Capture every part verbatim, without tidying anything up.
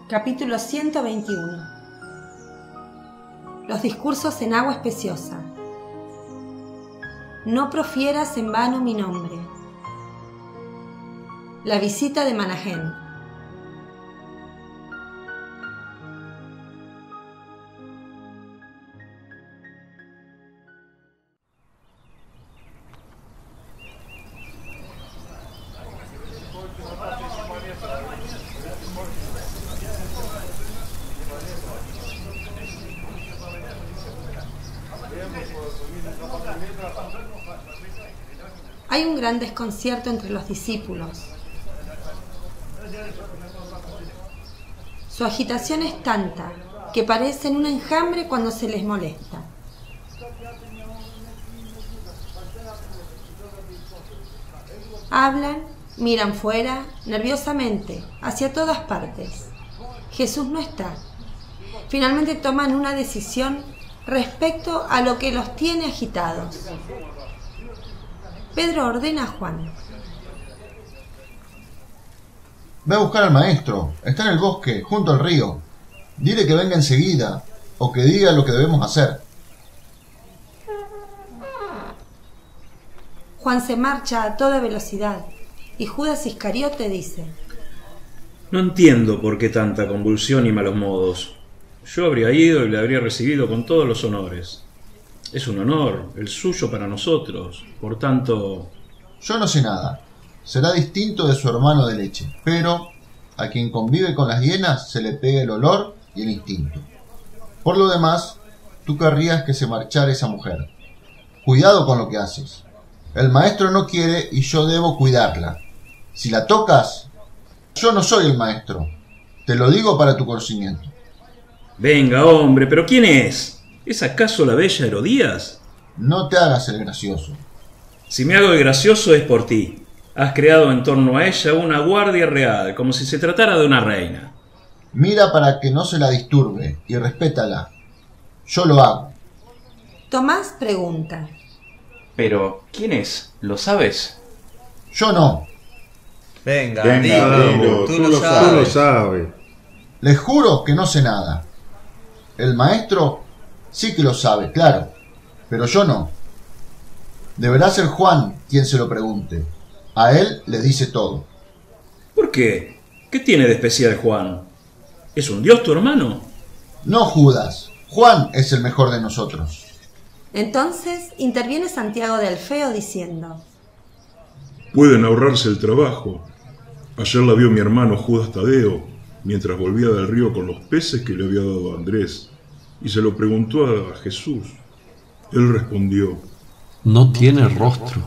Capítulo ciento veintiuno. Los discursos en agua espaciosa. No profieras en vano mi nombre. La visita de Manahén. Hay un gran desconcierto entre los discípulos. Su agitación es tanta que parecen un enjambre cuando se les molesta. Hablan, miran fuera, nerviosamente, hacia todas partes. Jesús no está. Finalmente toman una decisión respecto a lo que los tiene agitados. Pedro ordena a Juan: Ve a buscar al maestro, está en el bosque, junto al río. Dile que venga enseguida, o que diga lo que debemos hacer. Juan se marcha a toda velocidad, y Judas Iscariote dice: No entiendo por qué tanta convulsión y malos modos. Yo habría ido y le habría recibido con todos los honores. Es un honor, el suyo para nosotros. Por tanto... Yo no sé nada. Será distinto de su hermano de leche, pero a quien convive con las hienas se le pega el olor y el instinto. Por lo demás, tú querrías que se marchara esa mujer. Cuidado con lo que haces. El maestro no quiere y yo debo cuidarla. Si la tocas, yo no soy el maestro. Te lo digo para tu conocimiento. Venga, hombre, ¿pero quién es? ¿Es acaso la bella Herodías? No te hagas el gracioso. Si me hago el gracioso es por ti. Has creado en torno a ella una guardia real, como si se tratara de una reina. Mira para que no se la disturbe y respétala. Yo lo hago. Tomás pregunta: Pero, ¿quién es? ¿Lo sabes? Yo no. Venga, Venga, dilo, dilo, tú, tú, lo lo, sabes. tú lo sabes. Les juro que no sé nada. El maestro sí que lo sabe, claro, pero yo no. Deberá ser Juan quien se lo pregunte. A él le dice todo. ¿Por qué? ¿Qué tiene de especial Juan? ¿Es un dios tu hermano? No, Judas. Juan es el mejor de nosotros. Entonces interviene Santiago de Alfeo diciendo: Pueden ahorrarse el trabajo. Ayer la vio mi hermano Judas Tadeo, mientras volvía del río con los peces que le había dado Andrés, y se lo preguntó a Jesús. Él respondió: No tiene rostro.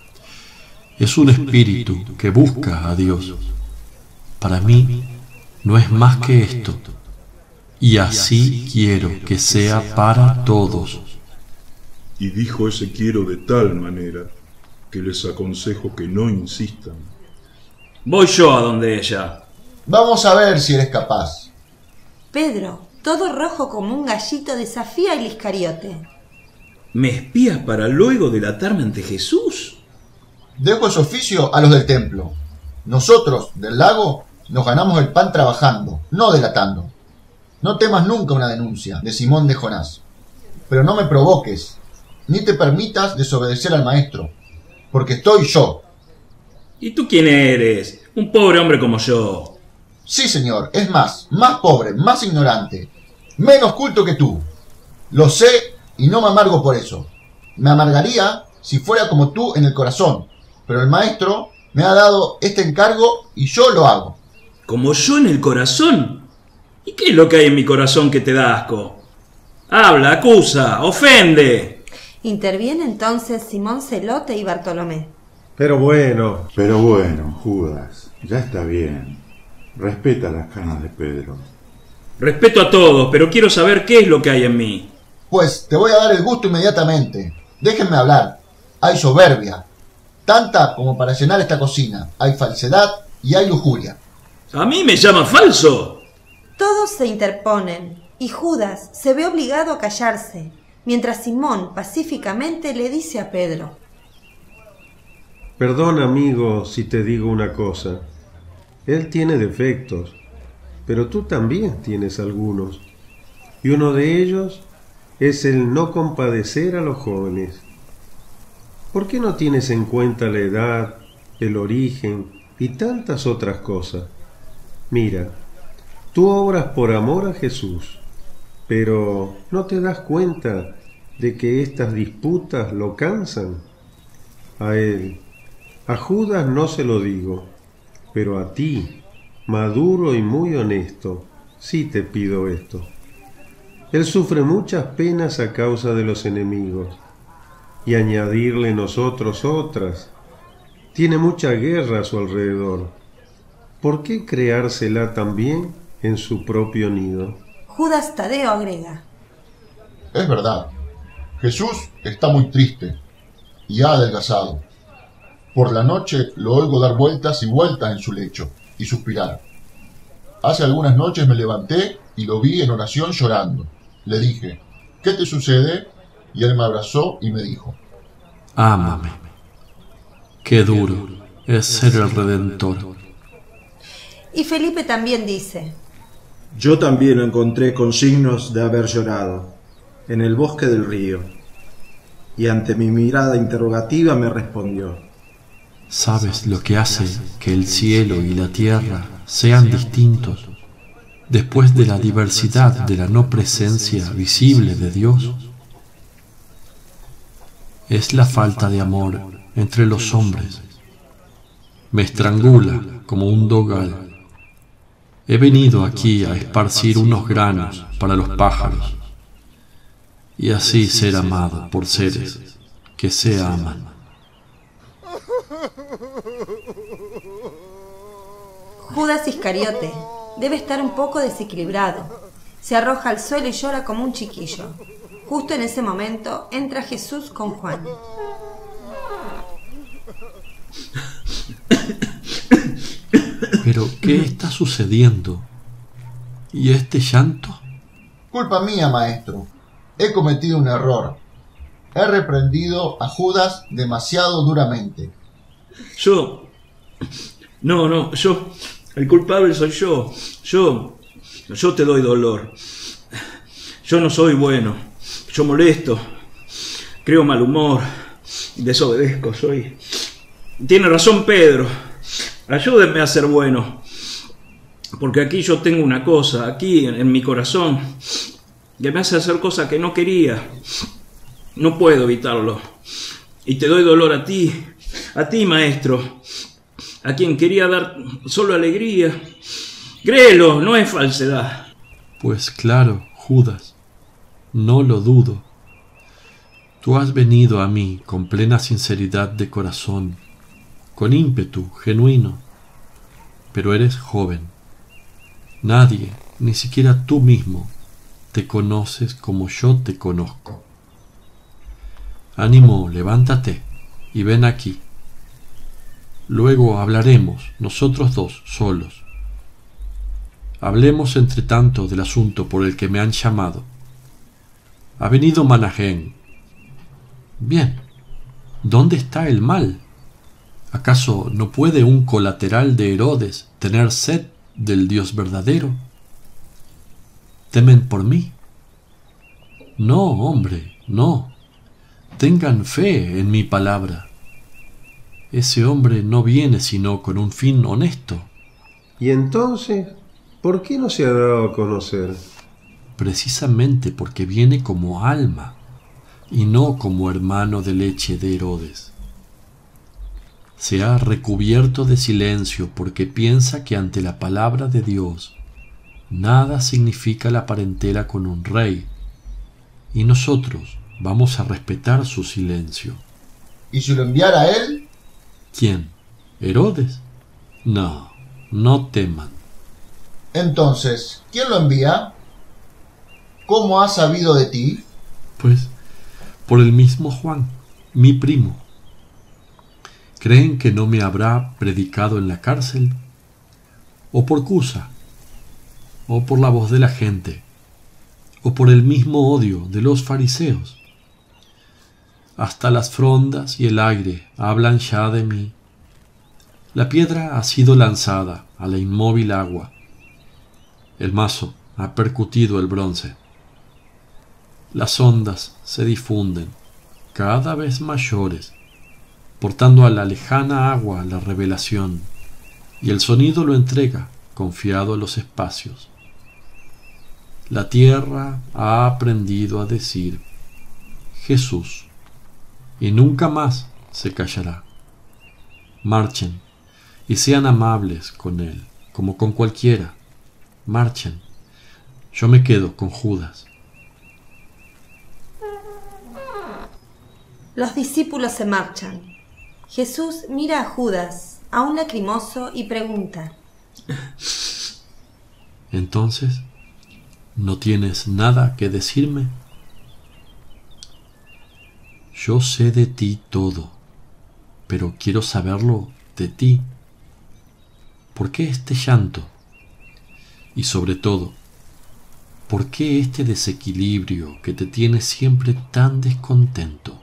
Es un espíritu que busca a Dios. Para mí no es más que esto, y así quiero que sea para todos. Y dijo ese quiero de tal manera que les aconsejo que no insistan. Voy yo a donde ella. Vamos a ver si eres capaz. Pedro, todo rojo como un gallito, desafía al Iscariote. ¿Me espías para luego delatarme ante Jesús? Dejo ese oficio a los del templo. Nosotros, del lago, nos ganamos el pan trabajando, no delatando. No temas nunca una denuncia de Simón de Jonás. Pero no me provoques, ni te permitas desobedecer al maestro, porque estoy yo. ¿Y tú quién eres? Un pobre hombre como yo. Sí, señor, es más, más pobre, más ignorante, menos culto que tú. Lo sé y no me amargo por eso. Me amargaría si fuera como tú en el corazón, pero el maestro me ha dado este encargo y yo lo hago. ¿Como yo en el corazón? ¿Y qué es lo que hay en mi corazón que te da asco? Habla, acusa, ofende. Interviene entonces Simón Celote y Bartolomé. Pero bueno. Pero bueno, Judas, ya está bien. Respeta las canas de Pedro. Respeto a todos, pero quiero saber qué es lo que hay en mí. Pues te voy a dar el gusto inmediatamente. Déjenme hablar. Hay soberbia, tanta como para llenar esta cocina. Hay falsedad y hay lujuria. ¿A mí me llama falso? Todos se interponen, y Judas se ve obligado a callarse, mientras Simón pacíficamente le dice a Pedro: Perdón, amigo, si te digo una cosa. Él tiene defectos, pero tú también tienes algunos. Y uno de ellos es el no compadecer a los jóvenes. ¿Por qué no tienes en cuenta la edad, el origen y tantas otras cosas? Mira, tú obras por amor a Jesús, pero ¿no te das cuenta de que estas disputas lo cansan? A él, a Judas no se lo digo, pero a ti, maduro y muy honesto, sí te pido esto. Él sufre muchas penas a causa de los enemigos, y añadirle nosotros otras. Tiene mucha guerra a su alrededor. ¿Por qué creársela también en su propio nido? Judas Tadeo agrega: Es verdad, Jesús está muy triste y ha adelgazado. Por la noche lo oigo dar vueltas y vueltas en su lecho y suspirar. Hace algunas noches me levanté y lo vi en oración llorando. Le dije: ¿qué te sucede? Y él me abrazó y me dijo: ámame. Qué duro es ser el Redentor. Y Felipe también dice: yo también lo encontré con signos de haber llorado, en el bosque del río. Y ante mi mirada interrogativa me respondió: ¿sabes lo que hace que el cielo y la tierra sean distintos después de la diversidad de la no presencia visible de Dios? Es la falta de amor entre los hombres. Me estrangula como un dogal. He venido aquí a esparcir unos granos para los pájaros y así ser amado por seres que se aman. Judas Iscariote debe estar un poco desequilibrado. Se arroja al suelo y llora como un chiquillo. Justo en ese momento entra Jesús con Juan. ¿Pero qué está sucediendo? ¿Y este llanto? Culpa mía, maestro. He cometido un error. He reprendido a Judas demasiado duramente. Yo... No, no, yo... El culpable soy yo. Yo... Yo te doy dolor. Yo no soy bueno. Yo molesto. Creo mal humor. Desobedezco. Soy... Tiene razón Pedro. Ayúdenme a ser bueno. Porque aquí yo tengo una cosa, aquí en, en mi corazón, que me hace hacer cosas que no quería. No puedo evitarlo. Y te doy dolor a ti, a ti, maestro, a quien quería dar solo alegría. Créelo, no es falsedad. Pues claro, Judas, no lo dudo. Tú has venido a mí con plena sinceridad de corazón, con ímpetu genuino, pero eres joven. Nadie, ni siquiera tú mismo, te conoces como yo te conozco. Ánimo, levántate y ven aquí. Luego hablaremos, nosotros dos, solos. Hablemos entre tanto del asunto por el que me han llamado. Ha venido Manahén. Bien, ¿dónde está el mal? ¿Acaso no puede un colateral de Herodes tener sed del Dios verdadero? ¿Temen por mí? No, hombre, no. Tengan fe en mi palabra. Ese hombre no viene sino con un fin honesto. ¿Y entonces por qué no se ha dado a conocer? Precisamente porque viene como alma y no como hermano de leche de Herodes. Se ha recubierto de silencio porque piensa que ante la palabra de Dios nada significa la parentela con un rey, y nosotros vamos a respetar su silencio. ¿Y si lo enviara a él? ¿Quién? ¿Herodes? No, no teman. Entonces, ¿quién lo envía? ¿Cómo ha sabido de ti? Pues, por el mismo Juan, mi primo. ¿Creen que no me habrá predicado en la cárcel? ¿O por Cusa? ¿O por la voz de la gente? ¿O por el mismo odio de los fariseos? Hasta las frondas y el aire hablan ya de mí. La piedra ha sido lanzada a la inmóvil agua. El mazo ha percutido el bronce. Las ondas se difunden, cada vez mayores, portando a la lejana agua la revelación, y el sonido lo entrega, confiado a los espacios. La tierra ha aprendido a decir Jesús, y nunca más se callará. Marchen y sean amables con él, como con cualquiera. Marchen. Yo me quedo con Judas. Los discípulos se marchan. Jesús mira a Judas, aún lacrimoso, y pregunta: Entonces, ¿no tienes nada que decirme? Yo sé de ti todo, pero quiero saberlo de ti. ¿Por qué este llanto? Y sobre todo, ¿por qué este desequilibrio que te tiene siempre tan descontento?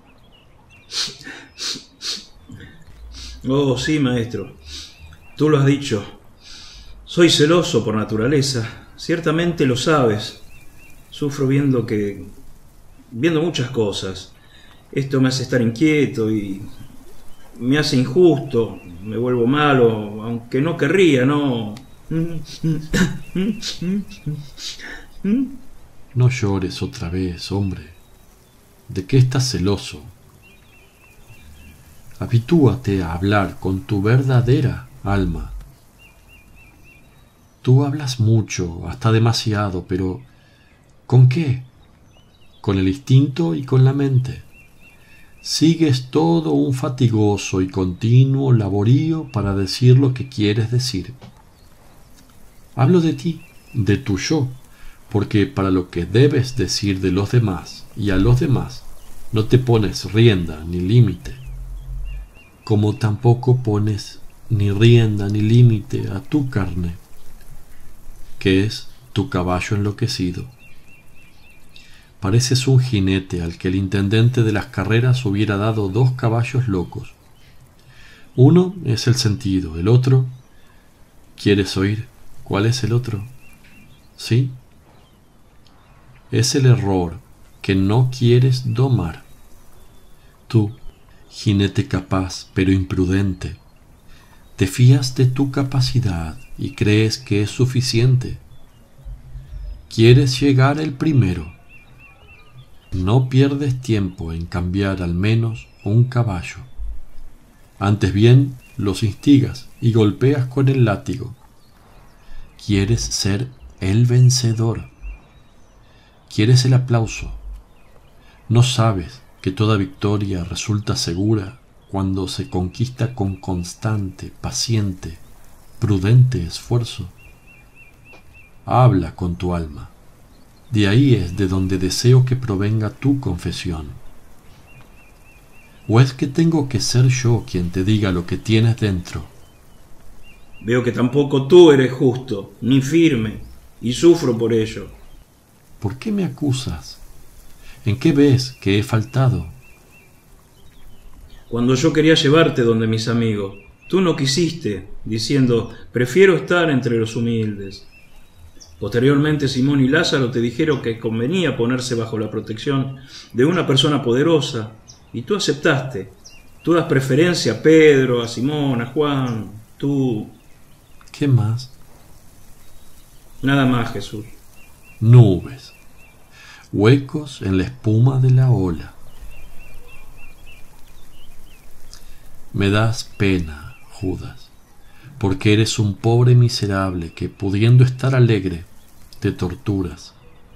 Oh, sí, maestro. Tú lo has dicho. Soy celoso por naturaleza. Ciertamente lo sabes. Sufro viendo que... viendo muchas cosas. Esto me hace estar inquieto y... me hace injusto. Me vuelvo malo, aunque no querría, ¿no? No llores otra vez, hombre. ¿De qué estás celoso? Habitúate a hablar con tu verdadera alma. Tú hablas mucho, hasta demasiado, pero ¿con qué? Con el instinto y con la mente. Sigues todo un fatigoso y continuo laborío para decir lo que quieres decir. Hablo de ti, de tu yo, porque para lo que debes decir de los demás y a los demás no te pones rienda ni límite, como tampoco pones ni rienda ni límite a tu carne, que es tu caballo enloquecido. Pareces un jinete al que el intendente de las carreras hubiera dado dos caballos locos. Uno es el sentido, el otro... ¿Quieres oír cuál es el otro? ¿Sí? Es el error que no quieres domar. Tú, jinete capaz pero imprudente, te fías de tu capacidad y crees que es suficiente. Quieres llegar el primero. No pierdes tiempo en cambiar al menos un caballo. Antes bien, los instigas y golpeas con el látigo. Quieres ser el vencedor. Quieres el aplauso. No sabes que toda victoria resulta segura cuando se conquista con constante, paciente, prudente esfuerzo. Habla con tu alma. De ahí es de donde deseo que provenga tu confesión. ¿O es que tengo que ser yo quien te diga lo que tienes dentro? Veo que tampoco tú eres justo, ni firme, y sufro por ello. ¿Por qué me acusas? ¿En qué ves que he faltado? Cuando yo quería llevarte donde mis amigos, tú no quisiste, diciendo, prefiero estar entre los humildes. Posteriormente Simón y Lázaro te dijeron que convenía ponerse bajo la protección de una persona poderosa, y tú aceptaste. Tú das preferencia a Pedro, a Simón, a Juan, tú... ¿Qué más? Nada más, Jesús. Nubes, huecos en la espuma de la ola. Me das pena, Judas, porque eres un pobre miserable que, pudiendo estar alegre, te torturas.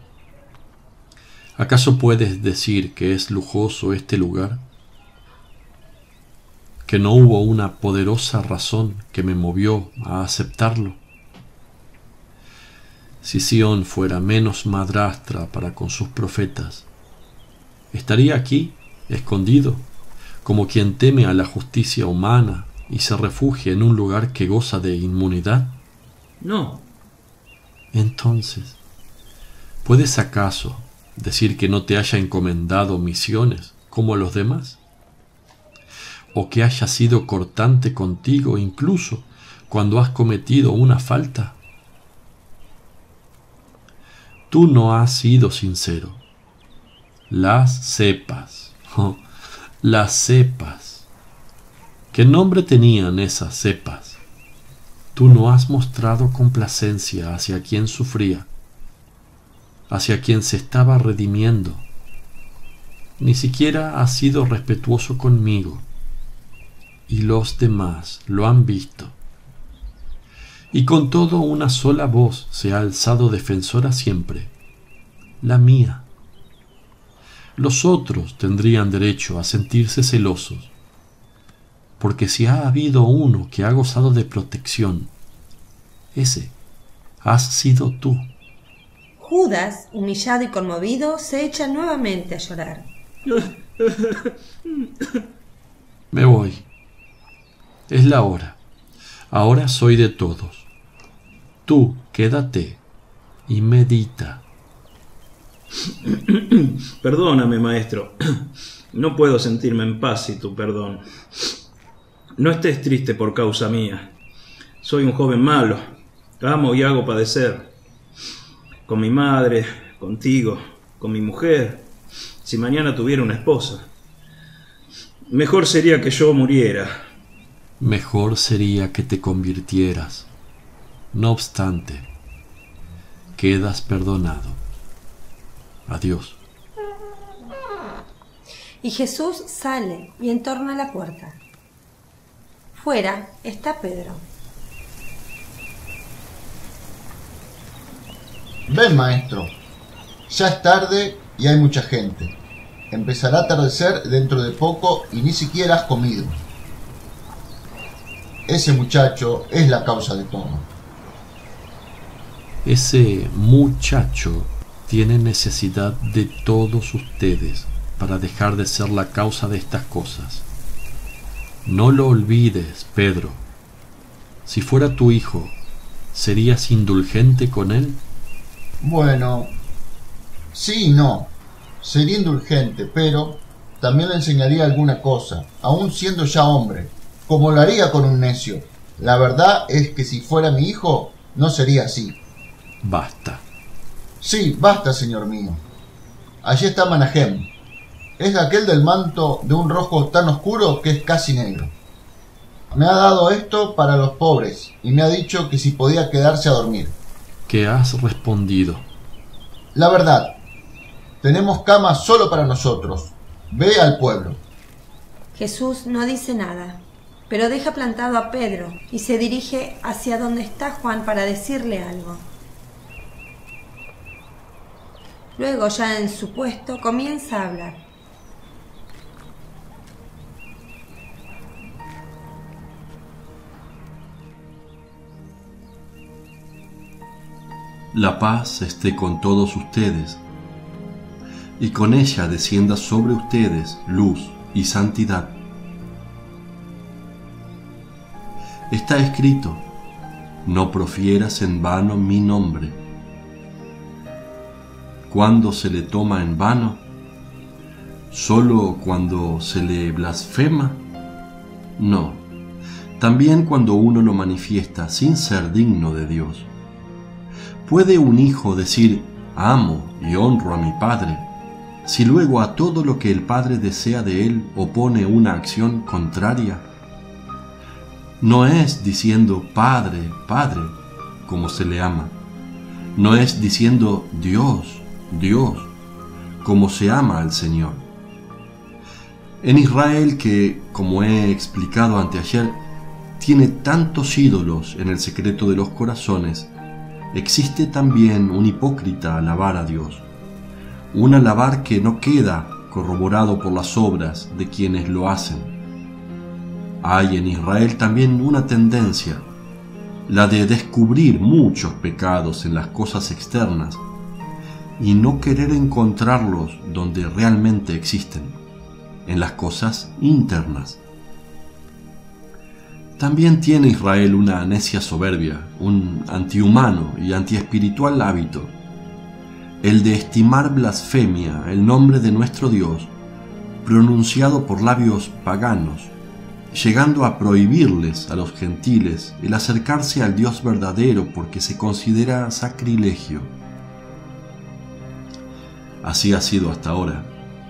¿Acaso puedes decir que es lujoso este lugar? ¿Que no hubo una poderosa razón que me movió a aceptarlo? Si Sión fuera menos madrastra para con sus profetas, ¿estaría aquí, escondido, como quien teme a la justicia humana y se refugia en un lugar que goza de inmunidad? No. Entonces, ¿puedes acaso decir que no te haya encomendado misiones como a los demás? ¿O que haya sido cortante contigo incluso cuando has cometido una falta? tú no has sido sincero. Las cepas, oh, las cepas. ¿Qué nombre tenían esas cepas? Tú no has mostrado complacencia hacia quien sufría, hacia quien se estaba redimiendo. Ni siquiera has sido respetuoso conmigo, y los demás lo han visto. Y con todo una sola voz se ha alzado defensora siempre, la mía. Los otros tendrían derecho a sentirse celosos, porque si ha habido uno que ha gozado de protección, ese has sido tú. Judas, humillado y conmovido, se echa nuevamente a llorar. Me voy. Es la hora. Ahora soy de todos. Tú quédate y medita. Perdóname, maestro. No puedo sentirme en paz sin tu perdón. No estés triste por causa mía. Soy un joven malo. Amo y hago padecer. Con mi madre, contigo, con mi mujer, si mañana tuviera una esposa. Mejor sería que yo muriera. Mejor sería que te convirtieras. No obstante, quedas perdonado. Adiós. Y Jesús sale y entorna la puerta. Fuera está Pedro. Ven, maestro. Ya es tarde y hay mucha gente. Empezará a atardecer dentro de poco y ni siquiera has comido. Ese muchacho es la causa de todo. Ese muchacho tiene necesidad de todos ustedes para dejar de ser la causa de estas cosas. No lo olvides, Pedro. Si fuera tu hijo, ¿serías indulgente con él? Bueno, sí y no. Sería indulgente, pero también le enseñaría alguna cosa, aun siendo ya hombre, como lo haría con un necio. La verdad es que si fuera mi hijo, no sería así. Basta. Sí, basta, señor mío. Allí está Manahem. Es aquel del manto de un rojo tan oscuro que es casi negro. Me ha dado esto para los pobres y me ha dicho que si podía quedarse a dormir. ¿Qué has respondido? La verdad, tenemos cama solo para nosotros. Ve al pueblo. Jesús no dice nada, pero deja plantado a Pedro y se dirige hacia donde está Juan para decirle algo. Luego, ya en su puesto, comienza a hablar. La paz esté con todos ustedes, y con ella descienda sobre ustedes luz y santidad. Está escrito: no profieras en vano mi nombre. ¿Cuándo se le toma en vano? ¿Solo cuando se le blasfema? No, también cuando uno lo manifiesta sin ser digno de Dios. ¿Puede un hijo decir, amo y honro a mi padre, si luego a todo lo que el padre desea de él opone una acción contraria? No es diciendo Padre, Padre, como se le ama. No es diciendo Dios, Dios, como se ama al Señor. En Israel, que, como he explicado anteayer, tiene tantos ídolos en el secreto de los corazones, existe también un hipócrita alabar a Dios, un alabar que no queda corroborado por las obras de quienes lo hacen. Hay en Israel también una tendencia, la de descubrir muchos pecados en las cosas externas y no querer encontrarlos donde realmente existen, en las cosas internas. También tiene Israel una necia soberbia, un antihumano y antiespiritual hábito, el de estimar blasfemia el nombre de nuestro Dios, pronunciado por labios paganos, llegando a prohibirles a los gentiles el acercarse al Dios verdadero porque se considera sacrilegio. Así ha sido hasta ahora.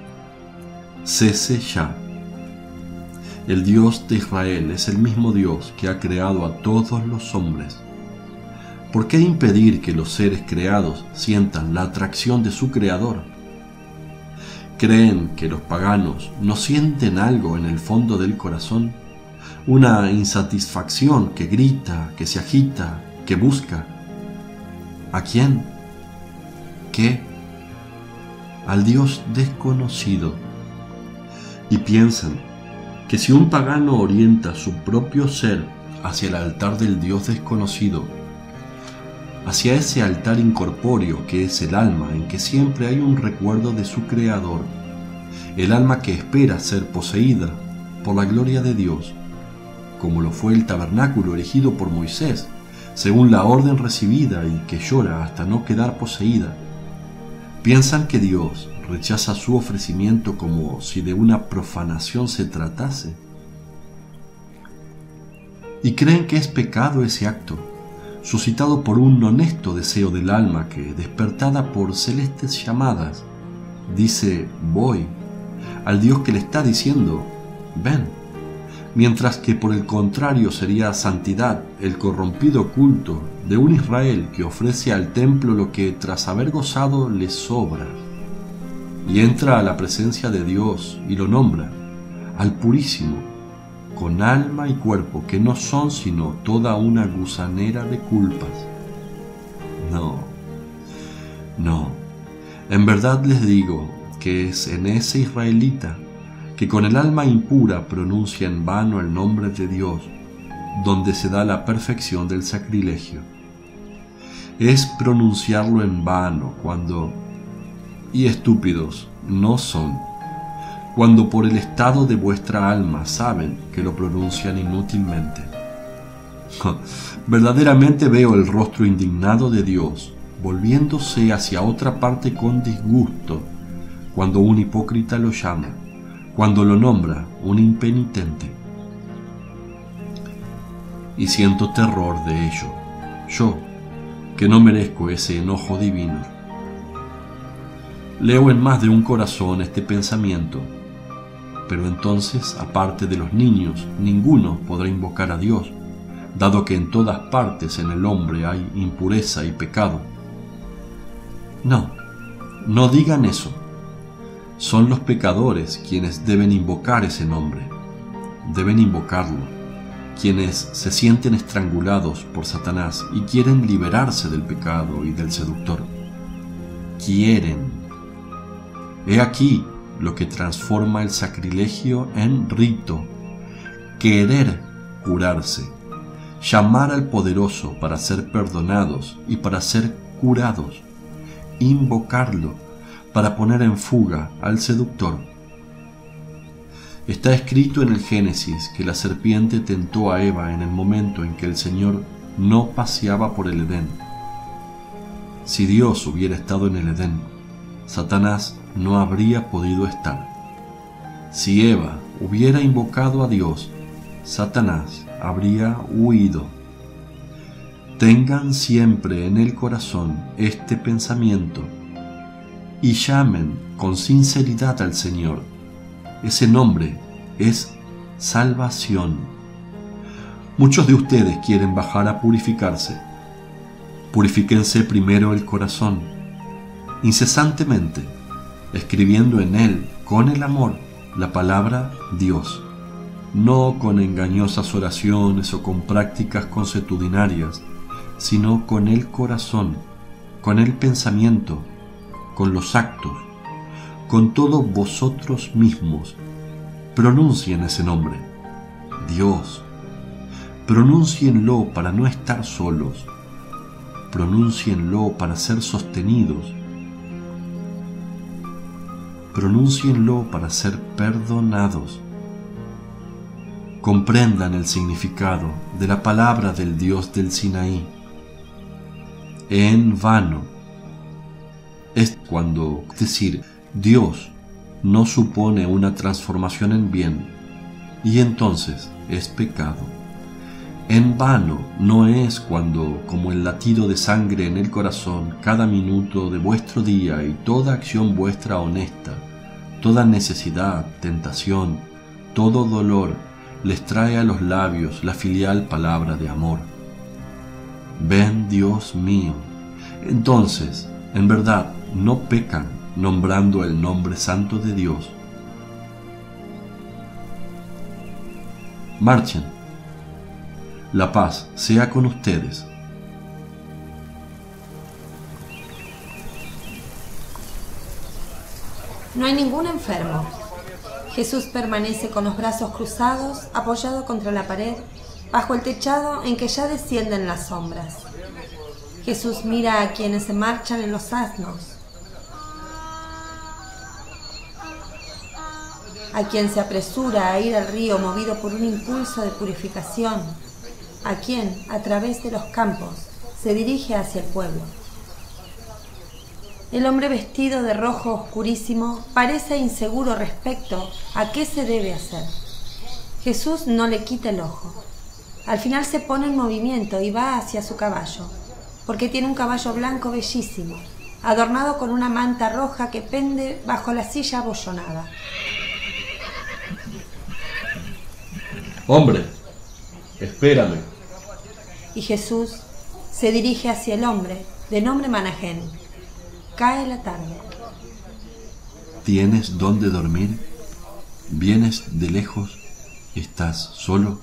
Cese ya. El Dios de Israel es el mismo Dios que ha creado a todos los hombres. ¿Por qué impedir que los seres creados sientan la atracción de su Creador? ¿Creen que los paganos no sienten algo en el fondo del corazón? Una insatisfacción que grita, que se agita, que busca. ¿A quién? ¿Qué? Al Dios desconocido. Y piensan que si un pagano orienta su propio ser hacia el altar del Dios desconocido, hacia ese altar incorpóreo que es el alma, en que siempre hay un recuerdo de su Creador, el alma que espera ser poseída por la gloria de Dios, como lo fue el tabernáculo erigido por Moisés, según la orden recibida y que llora hasta no quedar poseída. Piensan que Dios rechaza su ofrecimiento como si de una profanación se tratase. Y creen que es pecado ese acto, suscitado por un honesto deseo del alma que, despertada por celestes llamadas, dice voy al Dios que le está diciendo ven, mientras que por el contrario sería santidad el corrompido culto de un Israel que ofrece al templo lo que tras haber gozado le sobra, y entra a la presencia de Dios y lo nombra, al Purísimo, con alma y cuerpo que no son sino toda una gusanera de culpas. No, no, en verdad les digo que es en ese israelita que con el alma impura pronuncia en vano el nombre de Dios, donde se da la perfección del sacrilegio. Es pronunciarlo en vano cuando, y estúpidos no son, cuando por el estado de vuestra alma saben que lo pronuncian inútilmente. Verdaderamente veo el rostro indignado de Dios volviéndose hacia otra parte con disgusto cuando un hipócrita lo llama, cuando lo nombra un impenitente. Y siento terror de ello, yo, que no merezco ese enojo divino. Leo en más de un corazón este pensamiento, pero entonces, aparte de los niños, ninguno podrá invocar a Dios, dado que en todas partes en el hombre hay impureza y pecado. No, no digan eso. Son los pecadores quienes deben invocar ese nombre, deben invocarlo, quienes se sienten estrangulados por Satanás y quieren liberarse del pecado y del seductor. Quieren. He aquí lo que transforma el sacrilegio en rito: querer curarse, llamar al poderoso para ser perdonados y para ser curados, invocarlo para poner en fuga al seductor. Está escrito en el Génesis que la serpiente tentó a Eva en el momento en que el Señor no paseaba por el Edén. Si Dios hubiera estado en el Edén, Satanás no habría podido estar. Si Eva hubiera invocado a Dios, Satanás habría huido. Tengan siempre en el corazón este pensamiento y llamen con sinceridad al Señor. Ese nombre es salvación. Muchos de ustedes quieren bajar a purificarse. Purifíquense primero el corazón, incesantemente, escribiendo en él, con el amor, la palabra Dios, no con engañosas oraciones o con prácticas consuetudinarias, sino con el corazón, con el pensamiento, con los actos, con todos vosotros mismos. Pronuncien ese nombre, Dios. Pronúncienlo para no estar solos. Pronúncienlo para ser sostenidos. Pronúncienlo para ser perdonados. Comprendan el significado de la palabra del Dios del Sinaí. En vano es cuando decir Dios no supone una transformación en bien, y entonces es pecado. En vano no es cuando, como el latido de sangre en el corazón, cada minuto de vuestro día y toda acción vuestra honesta, toda necesidad, tentación, todo dolor, les trae a los labios la filial palabra de amor. Ven, Dios mío. Entonces, en verdad, no pecan nombrando el nombre santo de Dios. Marchen. La paz sea con ustedes. No hay ningún enfermo. Jesús permanece con los brazos cruzados, apoyado contra la pared, bajo el techado en que ya descienden las sombras. Jesús mira a quienes se marchan en los asnos, a quien se apresura a ir al río movido por un impulso de purificación, a quien, a través de los campos, se dirige hacia el pueblo. El hombre vestido de rojo oscurísimo parece inseguro respecto a qué se debe hacer. Jesús no le quita el ojo. Al final se pone en movimiento y va hacia su caballo, porque tiene un caballo blanco bellísimo, adornado con una manta roja que pende bajo la silla abollonada. Hombre, espérame. Y Jesús se dirige hacia el hombre, de nombre Manahén. Cae la tarde. ¿Tienes dónde dormir? ¿Vienes de lejos? ¿Estás solo?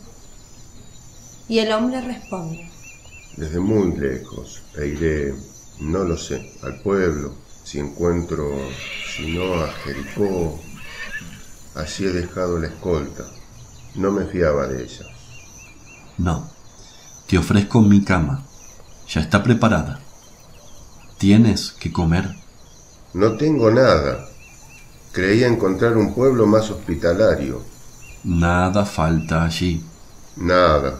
Y el hombre responde: Desde muy lejos, e iré, no lo sé, al pueblo, si encuentro, si no a Jericó. Allí he dejado la escolta. No me fiaba de ella. No, te ofrezco mi cama. Ya está preparada. ¿Tienes que comer? No tengo nada. Creía encontrar un pueblo más hospitalario. Nada falta allí. Nada.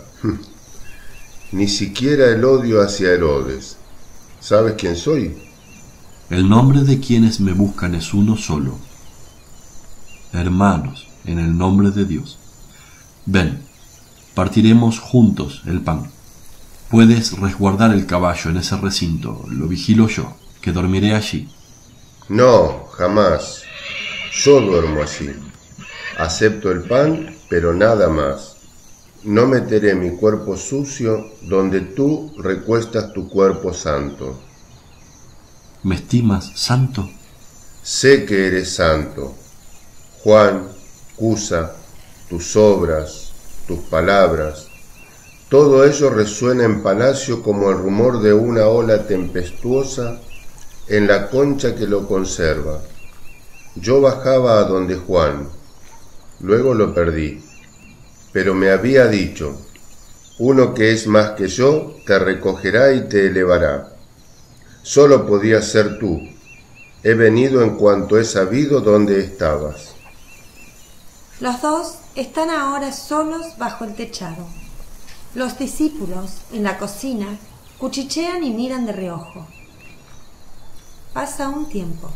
Ni siquiera el odio hacia Herodes. ¿Sabes quién soy? El nombre de quienes me buscan es uno solo. Hermanos, en el nombre de Dios. Ven, partiremos juntos el pan. Puedes resguardar el caballo en ese recinto, lo vigilo yo, que dormiré allí. No, jamás. Yo duermo allí. Acepto el pan, pero nada más. No meteré mi cuerpo sucio donde tú recuestas tu cuerpo santo. ¿Me estimas santo? Sé que eres santo. Juan, Cusa, tus obras, tus palabras, todo ello resuena en palacio como el rumor de una ola tempestuosa en la concha que lo conserva. Yo bajaba a donde Juan, luego lo perdí, pero me había dicho: uno que es más que yo te recogerá y te elevará. Solo podías ser tú. He venido en cuanto he sabido dónde estabas. Los dos están ahora solos bajo el techado. Los discípulos, en la cocina, cuchichean y miran de reojo. Pasa un tiempo.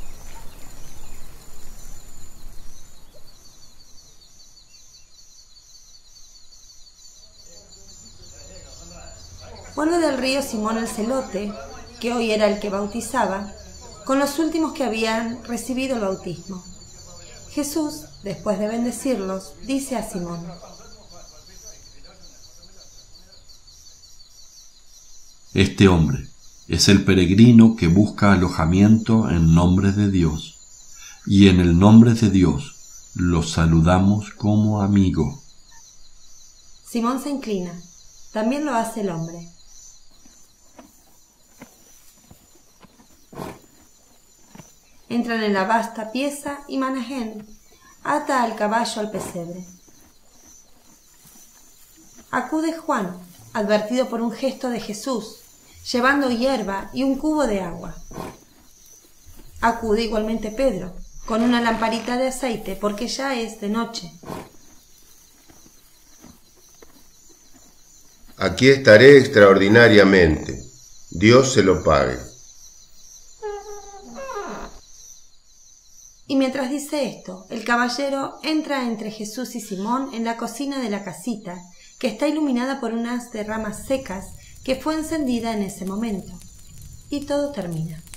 Vuelve del río Simón el Celote, que hoy era el que bautizaba, con los últimos que habían recibido el bautismo. Jesús, después de bendecirlos, dice a Simón: Este hombre es el peregrino que busca alojamiento en nombre de Dios, y en el nombre de Dios lo saludamos como amigo. Simón se inclina. También lo hace el hombre. Entran en la vasta pieza y Manahén ata al caballo al pesebre. Acude Juan, advertido por un gesto de Jesús, llevando hierba y un cubo de agua. Acude igualmente Pedro, con una lamparita de aceite, porque ya es de noche. Aquí estaré extraordinariamente. Dios se lo pague. Y mientras dice esto, el caballero entra entre Jesús y Simón en la cocina de la casita, que está iluminada por un haz de ramas secas que fue encendida en ese momento. Y todo termina.